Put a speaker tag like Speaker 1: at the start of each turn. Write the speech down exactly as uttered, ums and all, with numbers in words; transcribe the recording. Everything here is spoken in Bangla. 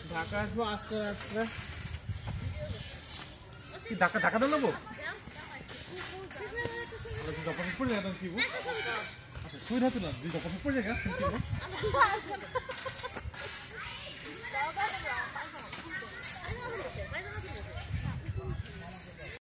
Speaker 1: ঢাকা আসবো আজকে রাত্রে কি ঢাকা ঢাকা দেবো দপা পড়ে যাবে কি আচ্ছা তুই হাতে না দুই দপা পড়ে যাবে